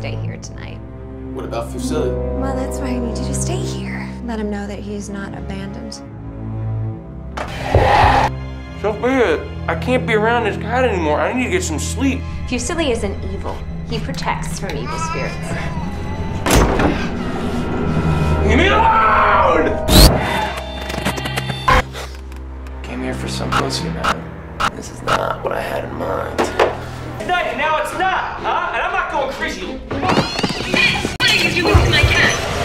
stay here tonight. What about Fuseli? Well, that's why I need you to stay here. Let him know that he's not abandoned. Sophia, I can't be around this cat anymore. I need to get some sleep. Fuseli isn't evil. He protects from evil spirits. Leave me alone! Came here for some pussy, man. This is not what I had in mind. It's night, and now it's not, huh? And I'm not going crazy. What are you doing to my cat?